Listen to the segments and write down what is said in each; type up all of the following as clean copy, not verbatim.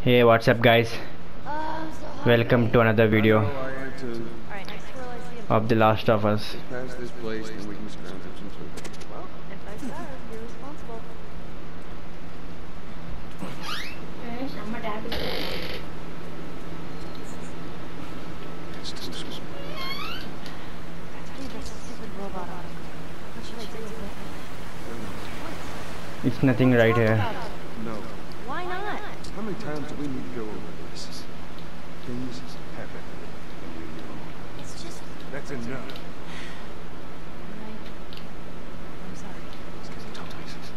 Hey, what's up, guys? Welcome to another video of The Last of Us. Pass this place, then we can scrounge up some food. Well, if I starve, you're responsible. My dad was It's too small. I tell you there's a stupid robot on it. What should I do with it? It's nothing right here. No. Why not? How many times do we need to go over this? Things happen. It's just... That's enough. I'm sorry. Let's get some top places.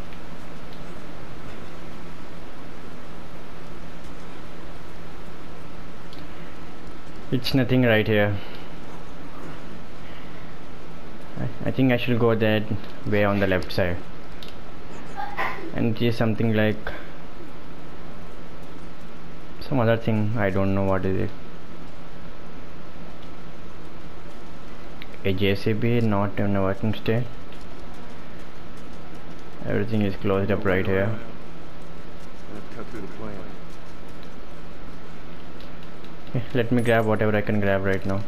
It's nothing right here. I think I should go that way on the left side. And it is something like some other thing. I don't know what is it. A JCB not in a working state. Everything is closed up right here. Let's cut through the plan. Okay, let me grab whatever I can grab right now.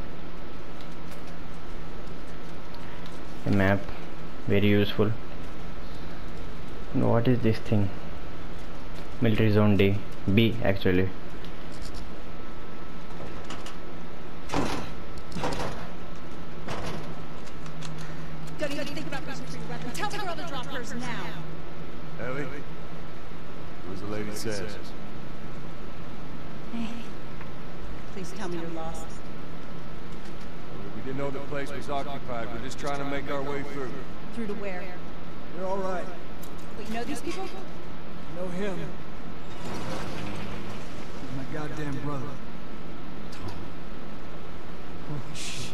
A map, very useful. And what is this thing? Military zone D, B actually. Don't even think about reaching for your weapon. Tell the girl to drop hers now. Ellie? What the lady says? Hey. Please tell me you're lost. We didn't know the place was occupied. We're just trying to make our way through. Through to where? You're all right. Wait, you know these people? Know him. He's my goddamn brother. Tom. Holy shit.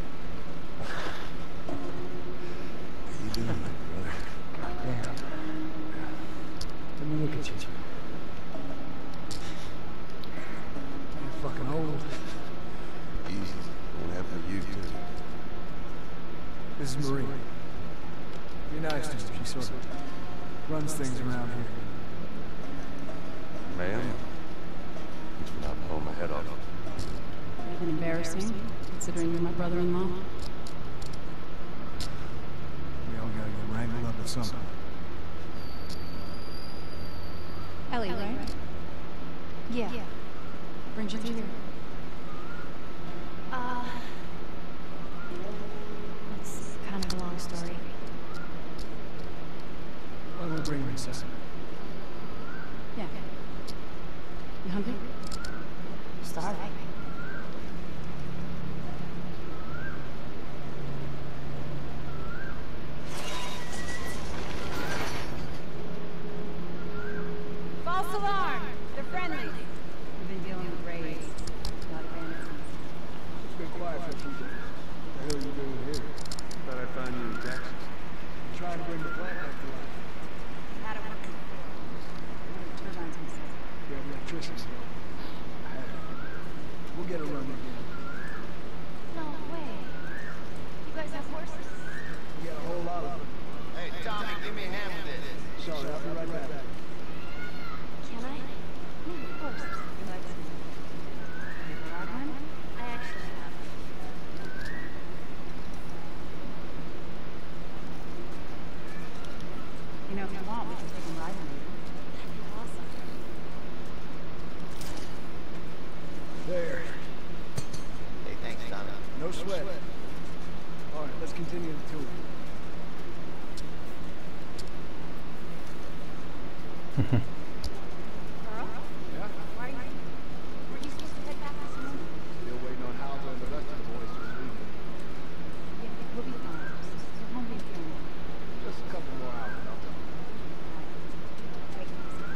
How you doing, brother? Goddamn. Let me look at you. You're fucking old. Easy. Won't happen to you, too. This is Marie. Be nice to her. She sort of runs things around here. Ma'am? I'll blow my head off. Even embarrassing, considering you're my brother-in-law. We all gotta get wrangled up at some point. Ellie, right? Yeah. Brings you through here. It's kind of a long story. Why don't we bring him inside? Yeah. You hungry? Starving. False alarm! They're friendly. We've been dealing with raids. A lot of bandits. It's been quiet for a few days. What the hell are you doing here? Thought I'd find you in Texas. Trying to bring the plant back to life. Had it working. Turbines missing. We have electricity. I had it. We'll get a run again. No way. You guys have horses? We got a whole lot of them. Hey, Tommy, give me a hand with this. Sorry, I'll be right back. Can I? Yeah, of course. You like some? You have a ride one? I actually have. You know, if you want, we can take them riding later. That'd be awesome. There. Hey, thanks, Tommy. No sweat. All right, let's continue the tour. Carl? Yeah? Why are you... Were you supposed to head back this morning? Still waiting on Howell and the rest of the boys to leave. Yeah, we'll be fine. We're home being filmed. Just a couple more hours. I'll tell you. Take it easy.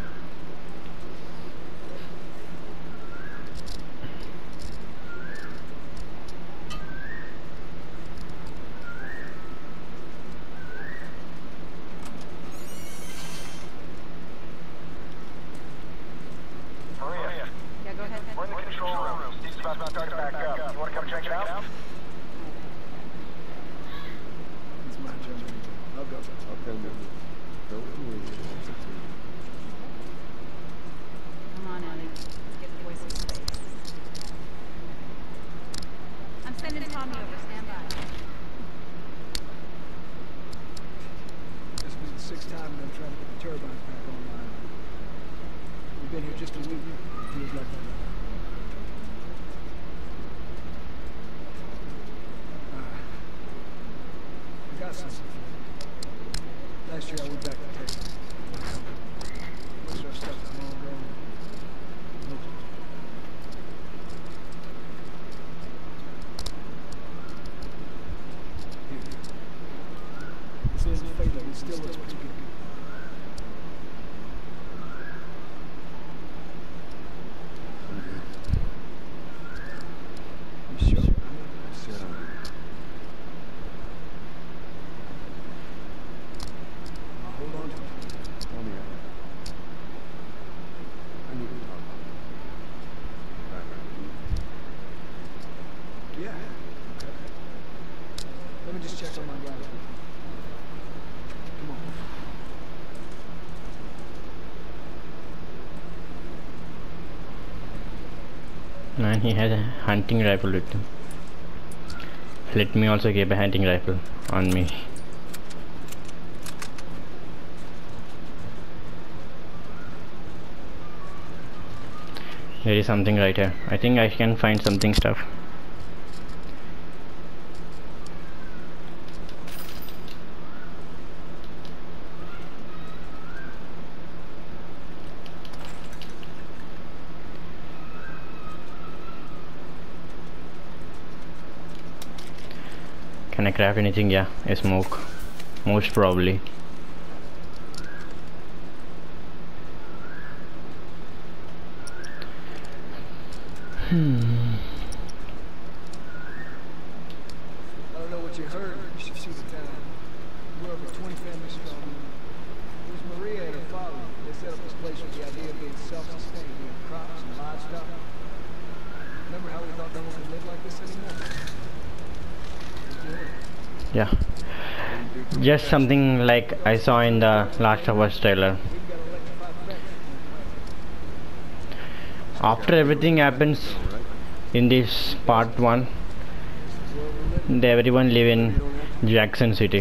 been here just a week. Feels like that. I got something. Last year I went back to Texas. Most of our stuff is long gone. Most of it. Here. This isn't fake, but it still looks pretty good. You sure? I said I'm good. Hold on to it. Tell me I need to talk. Yeah. Okay. Let me just check on my guys. Come on. Man, he has a hunting rifle with him. Let me also keep a hunting rifle on me. There is something right here. I think I can find something stuff. Can I craft anything? Yeah, a smoke. Most probably. I don't know what you heard. You should see the town. We're over 20 families strong. It was Maria and her father. They set up this place with the idea of being self-sustained, doing crops and livestock. Remember how we thought no one could live like this anymore? Yeah. Just something like I saw in the Last of Us trailer. After everything happens in this part 1, everyone live in Jackson City. You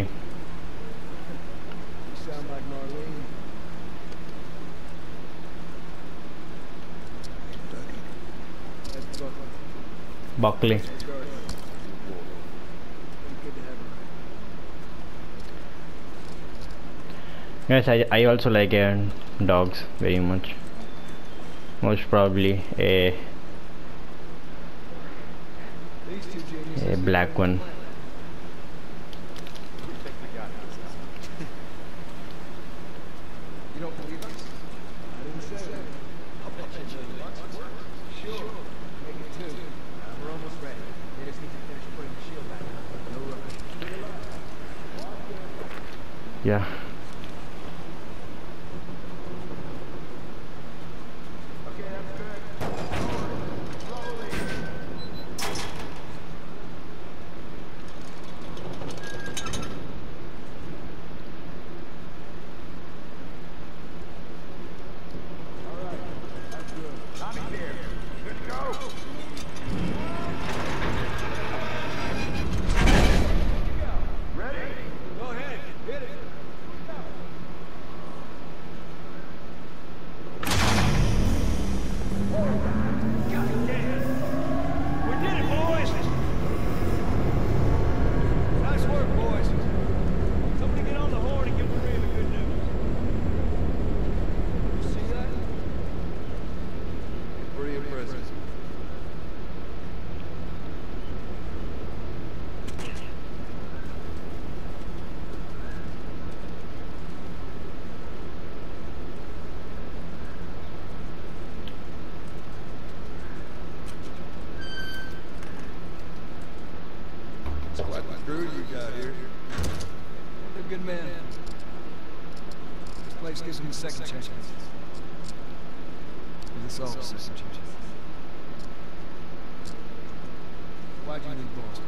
sound like Marlene. That's Buckley. Good to have her. Yes, I also like dogs very much. Most probably a These two geniuses. black one. You don't believe us? I didn't say that. I'll bet you sure. Make it 2. We're almost ready. They just need to finish putting the shield back on. No rush. Yeah. Okay, that's good. Slowly. All right, that's good. Tommy here. Good to go. Ready? Go ahead. Hit it. We did it, boys! Nice work, boys. Somebody get on the horn and give Maria the good news. You see that? Maria present. So what crew you got here? They're good men. This place gives them a second chance. Give us all a second chance. Why'd you leave Boston?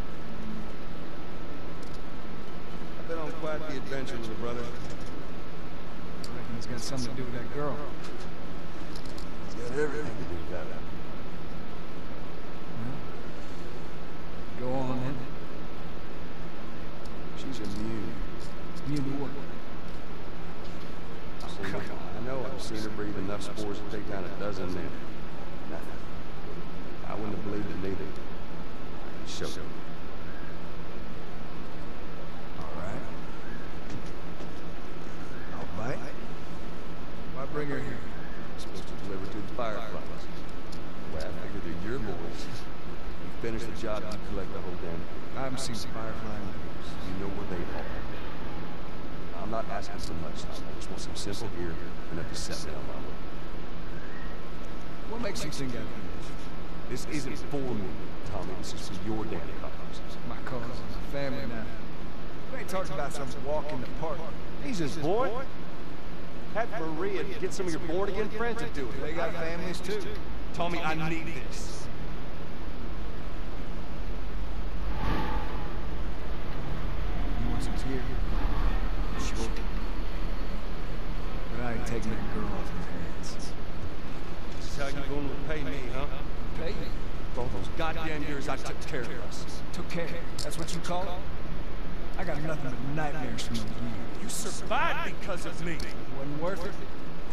I've been on quite the adventure, little brother. I reckon it's got something to do with that girl. It's got everything to do with that. Well, go on then. She's immune. Immune to what? Oh, come on. I know it. I've seen her breathe enough spores to take down a dozen men. Nothing. I wouldn't have believed it neither. I can show you. Alright. I'll bite. Why bring her here? Supposed to deliver to the Fireflies. Well, I figure they're your boys. You finish the job, you collect the whole damn thing. I haven't seen Firefly in years. You know where they are. I'm not asking so much. I just want some simple gear enough to set me on my way. What makes you think I can do this? This isn't for me, Tommy. This is for your damn cause. My cause, my family now. You ain't talking about some walk in the park. Jesus, boy. Have Maria get some of your born-again friends to do it. They got families too. Tommy, I need this. You want some gear? Sure. But I ain't taking that girl off your hands. This is how you gonna repay me, huh? Pay you? For all those goddamn years I took care of us. Took care. That's what you call it? I got nothing but nightmares from those years. You survived because of me. Wasn't worth it.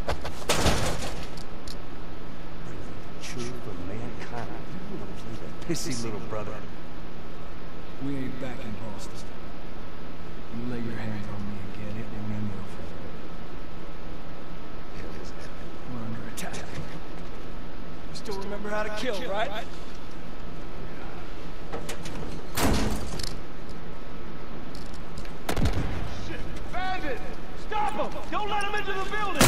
True for mankind. You wanna play that pissy little brother. We ain't back in Boston. You lay your hands on me again, it won't end well for you. Hell is that? We're under attack. You still remember how to kill, right? Bandit! Stop him! Don't let him into the building!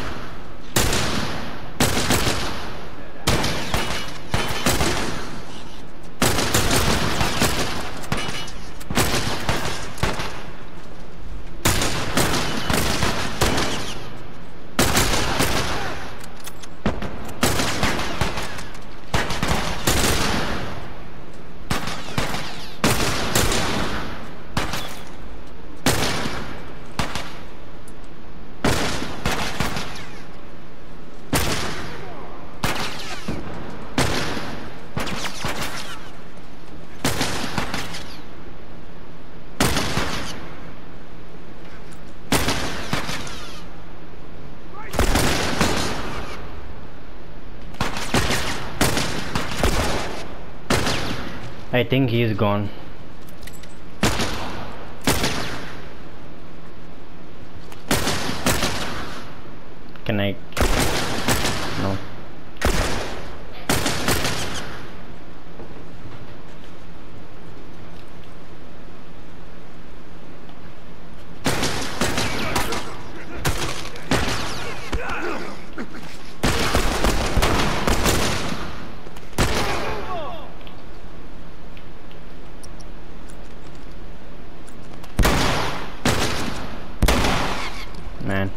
I think he is gone. Can I? No. Man.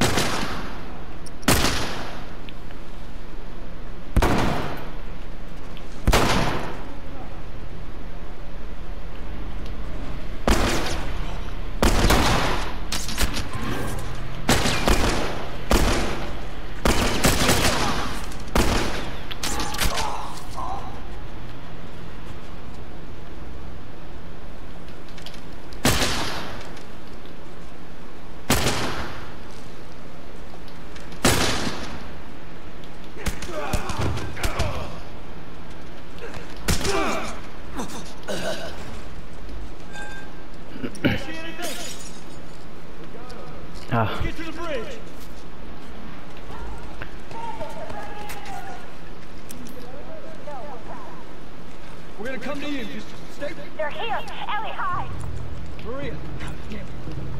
Ah. Get to the bridge! We're gonna come to you. Just stay. They're here! Ellie, hide! Maria. God damn it.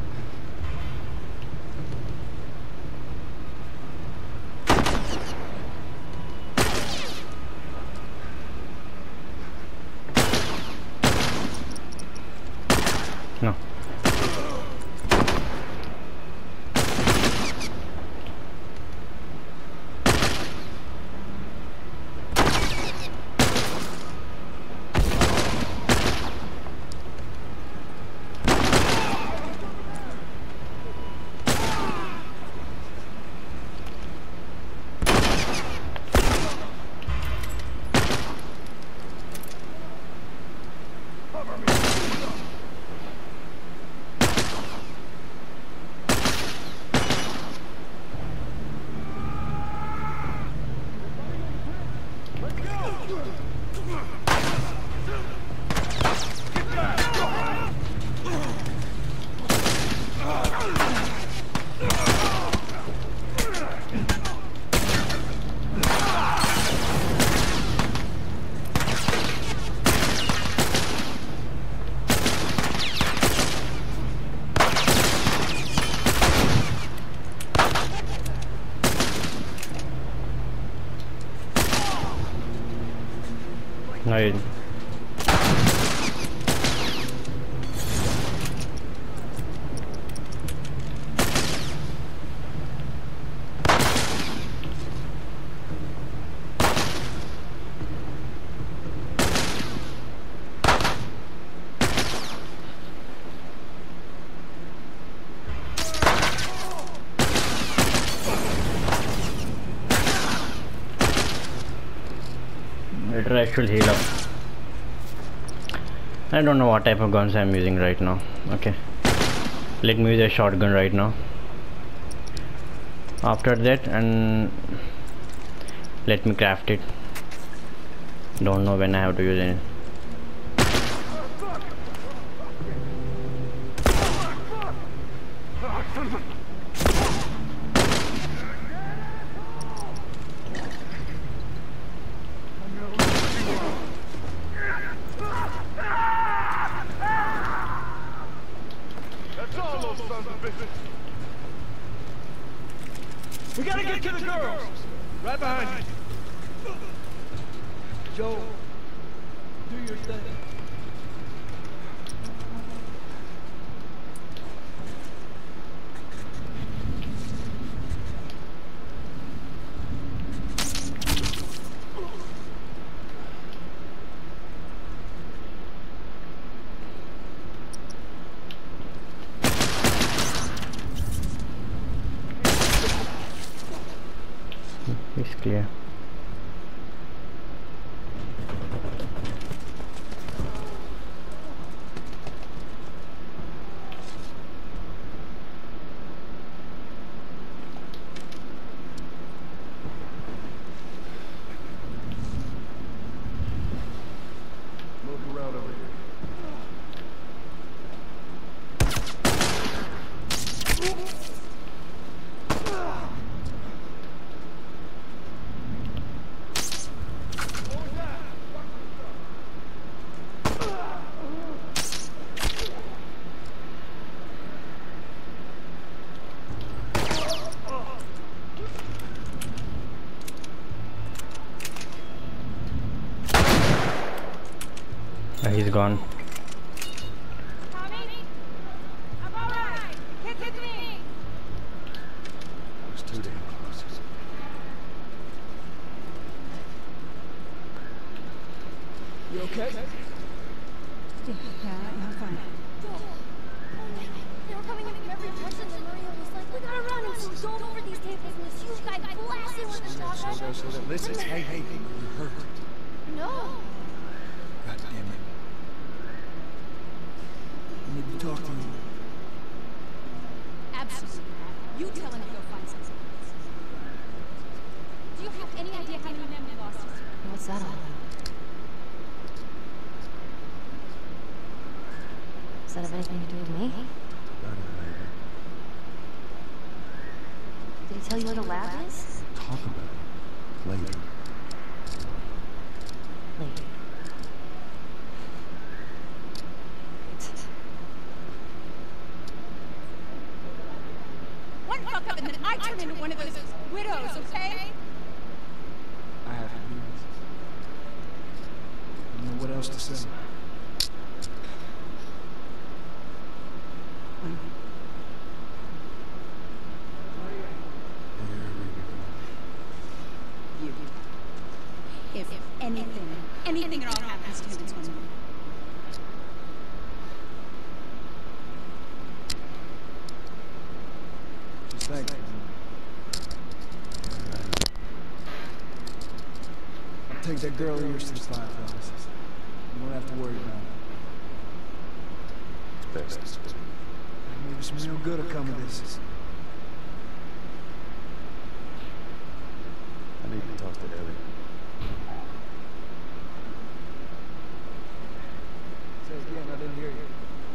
No. No, better I should heal up. I don't know what type of guns I'm using right now. Okay, let me use a shotgun right now. After that, and let me craft it. Don't know when I have to use it. We gotta get to the girls! Right behind you. Joel, do your thing. It's clear. Look around over here. He's gone. Tommy? I'm alright. Hit me. It was too damn close. You okay? Yeah, I'm fine. They were coming in from every direction, and Maria was like, we gotta run, and so Joel over these tables, and this huge guy blasted with a shotgun. Slow down. Listen, hey, you hurt. No. God damn it. I need to talk to you. Absolutely not. You tell him to go find something else. Do you have any idea how many men we lost yesterday? What's that all about? Does that have anything to do with me? Did he tell you where the lab is? Talk about it later. Later. One fuck up and then I turn into one of those widows, okay? I have to do this. I don't know what else to say. If anything at all happens to him, it's on me. Just thank you. I'll take that girl of yours to the Fireflies. You won't have to worry about it. Best. Maybe some real good will come of this. I need to talk to Ellie. Say again, I didn't hear you.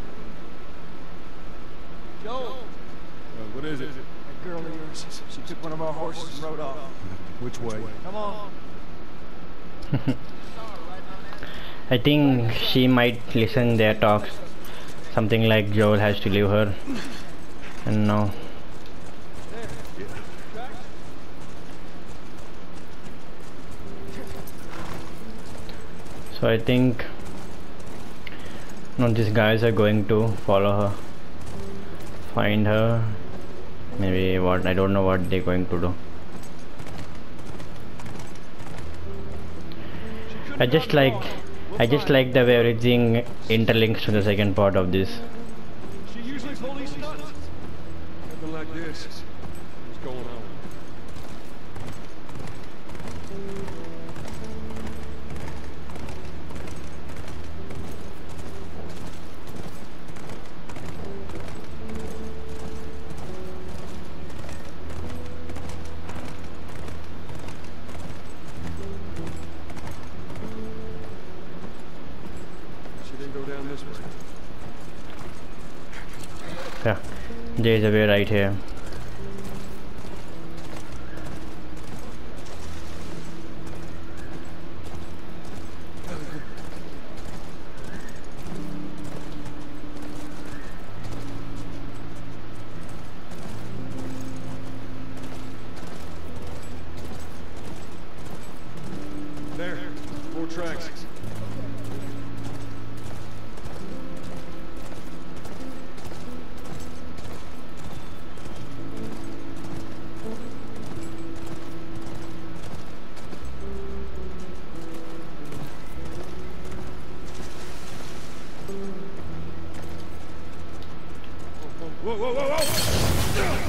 Joel! What is it? That girl of yours, she took one of our horses and rode off. Which way? Come on. I think she might listen their talks. Something like Joel has to leave her. And now. So I think now these guys are going to follow her, find her, maybe what, I don't know what they're going to do. I just like the way everything interlinks to the second part of this. She usually police stunts. Nothing like this. What's going on? Yeah, there is a way right here. There, 4 tracks. Whoa, whoa, whoa, whoa!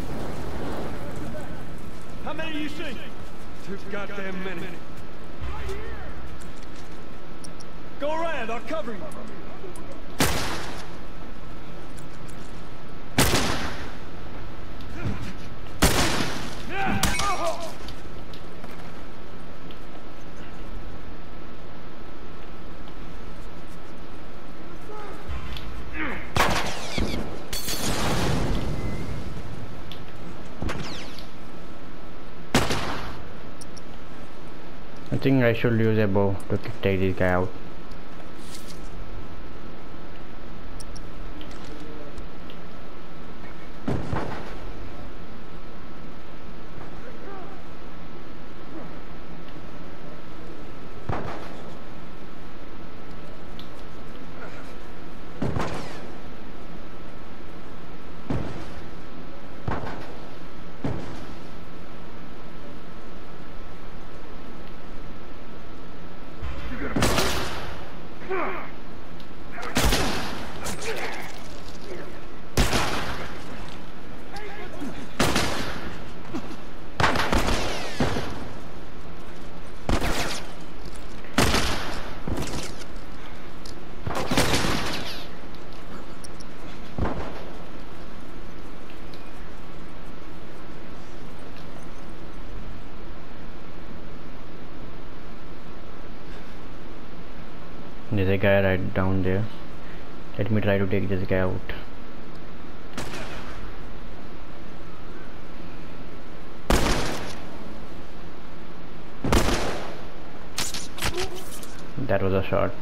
How many you see? Too goddamn many. Go around, I'll cover you. I think I should use a bow to take this guy out. There's a guy right down there. Let me try to take this guy out. That was a shot.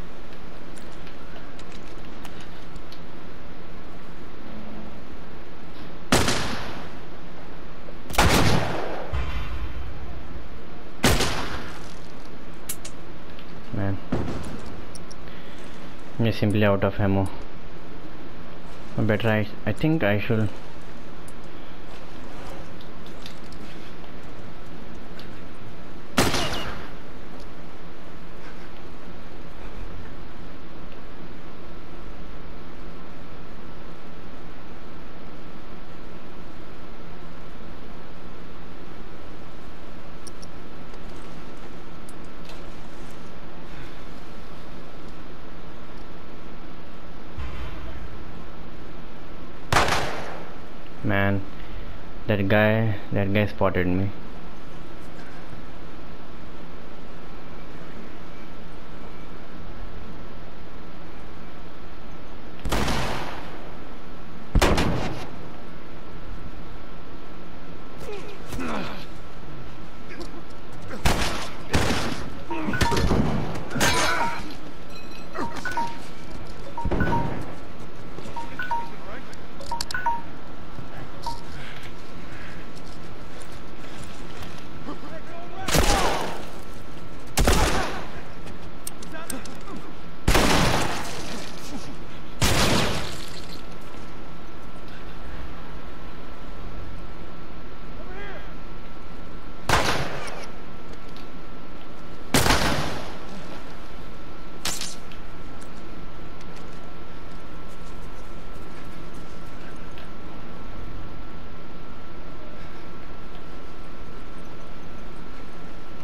Man, I'm simply out of ammo. Better I think I should. Man, that guy spotted me.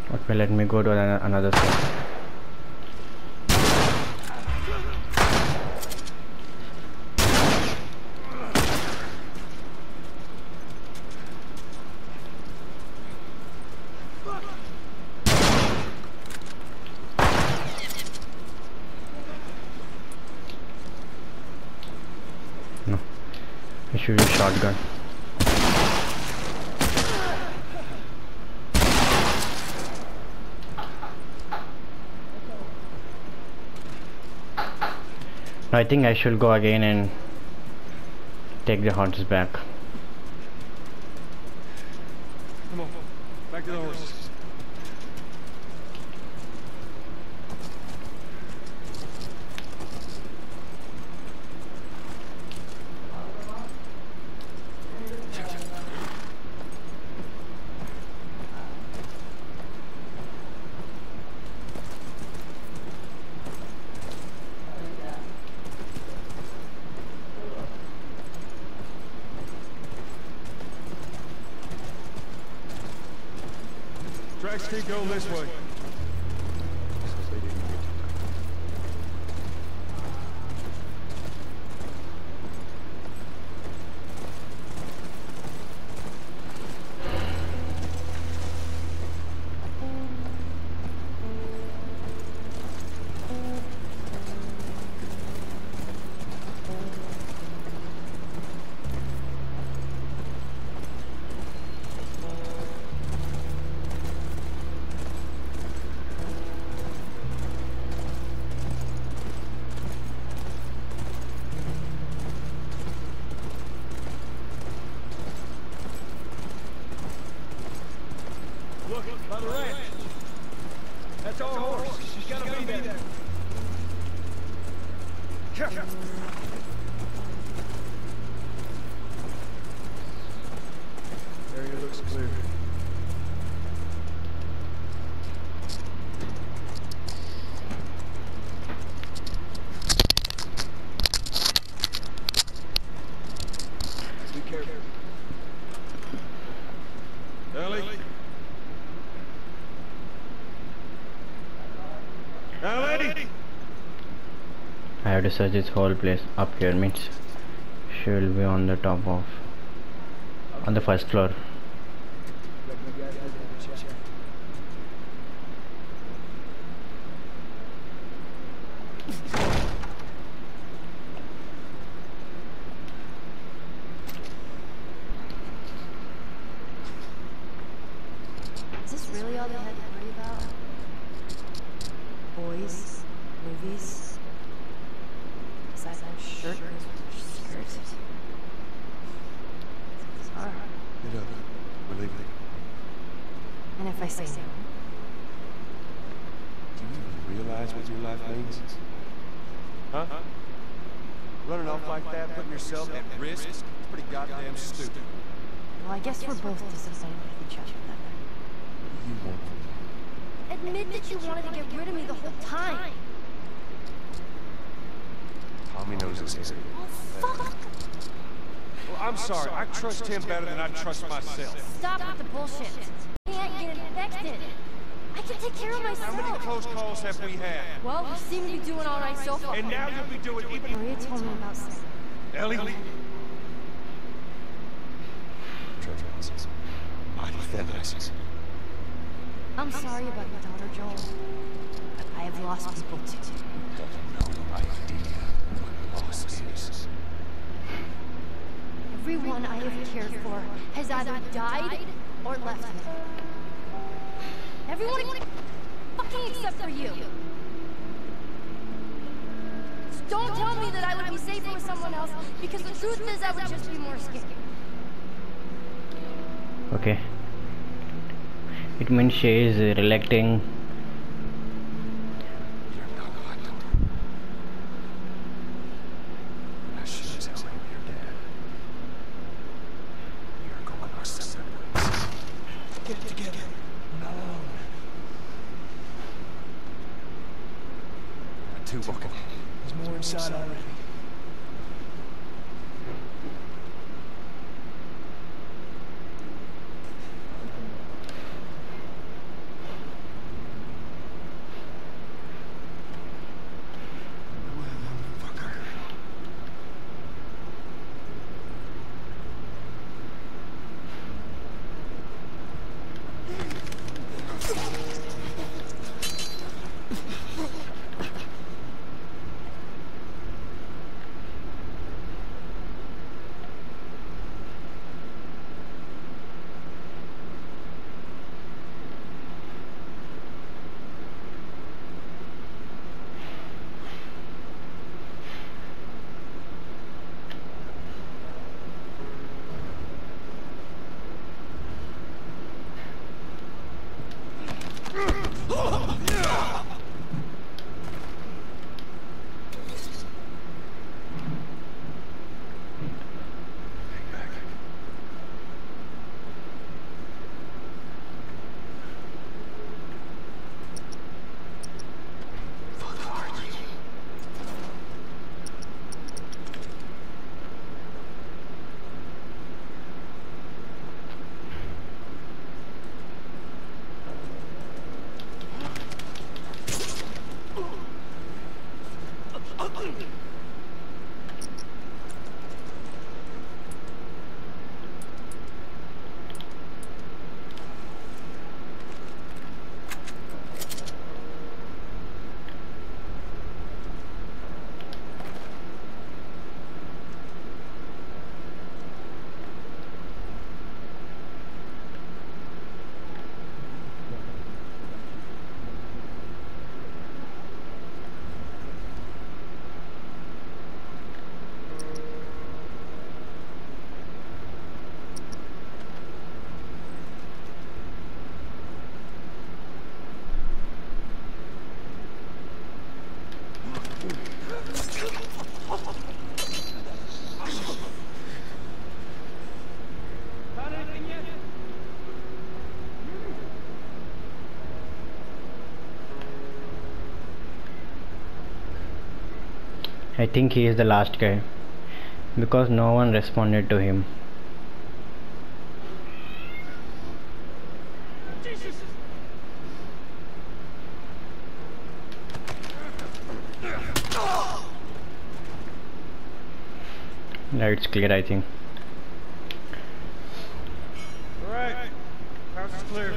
Okay, let me go to another side. No, I should use shotgun. I think I should go again and take the horses back. Come on, back to the horses. Tracks keep going this way. Look, by the ranch. That's our horse. She's gotta be there. Careful. Area looks clear. Be careful. Ellie? Ellie? I have to search this whole place. Up here means she will be on the top of, on the first floor. Is this really all they had to worry about? Boys, movies, besides that shirt, skirt. Sorry. Get up. We're leaving. And if I say no? Do you even realize what your life means? Huh? Running off like that, putting yourself at risk, it's pretty goddamn stupid. Well, I guess we're both disappointed with each other then. What do you want from me? Admit that you wanted to get rid of me the whole time. Tommy knows it's easy. Oh, fuck! Well, I'm sorry. I trust him better than I trust myself. Stop with the bullshit. I can't get infected. I can take care of myself. How many close calls have we had? Well, we seem to be doing all right so far. And now you'll be doing even... Maria told me about Sam. Ellie? Treasure houses. Mighty thin ices. I'm sorry about your daughter, Joel. But I have lost people too. Have no idea what loss is. Everyone I have cared for has either died or left me. Everyone fucking except for you. So don't tell me that I would be safer with someone else, because the truth is I would just be more scared. Okay, it means she is reelecting. You're not elected. I sure as hell ain't your dad. We are going our separate ways. Get it together. Not alone. Two walking. There's more inside already. I think he is the last guy because no one responded to him. It's clear, I think. Alright. House is clear.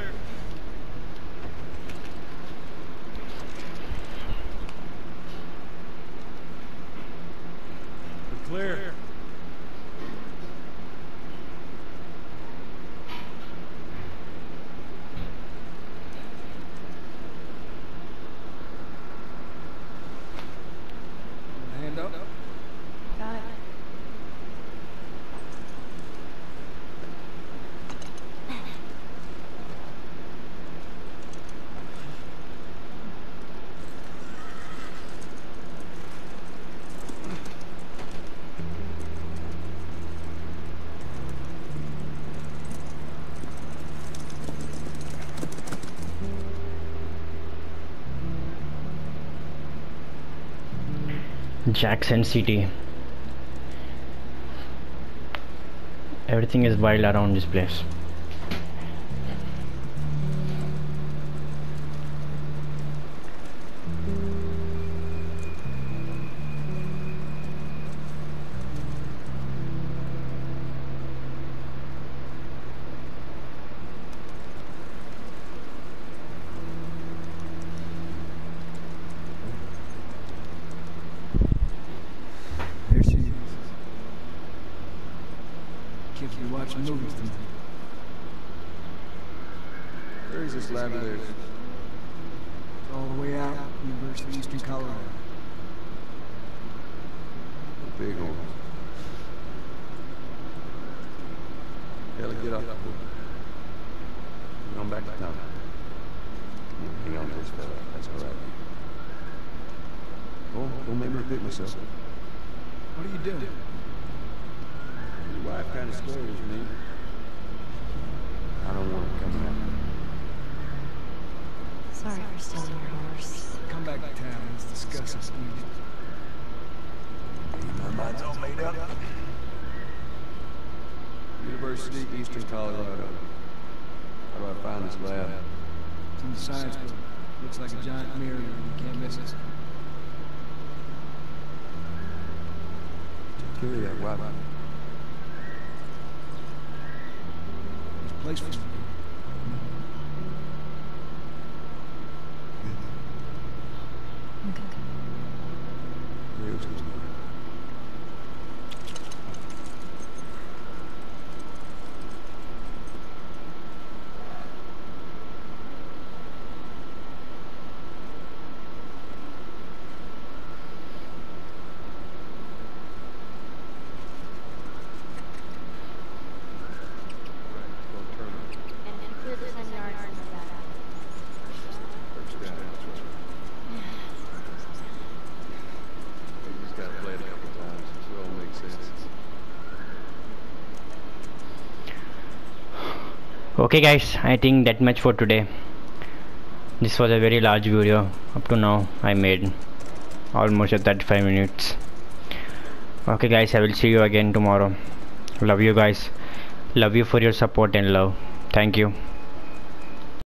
We're clear. Hand up. Got it. Jackson City. Everything is wild around this place. There she is. Kids be watching movies tonight. Where is this lab of theirs? It's all the way out, University of Eastern Colorado. Big one. Ellie, get off the board. We're going back to town. Hang on to this fella. That's all right. Oh, don't make me repeat myself. What are you doing? Your wife kind of scares me. I don't want her coming after me. Sorry for stealing your horse. Come back to town. Let's discuss this. My mind's all made up. University, Eastern Colorado. How do I find this lab? It's in the science book. Looks like a giant mirror. You can't miss it. Take care of that wife. There's a place for you. Real excuse me. Okay guys, I think that much for today. This was a very large video. Up to now I made almost 35 minutes. Okay guys, I will see you again tomorrow. Love you guys. Love you for your support and love. Thank you.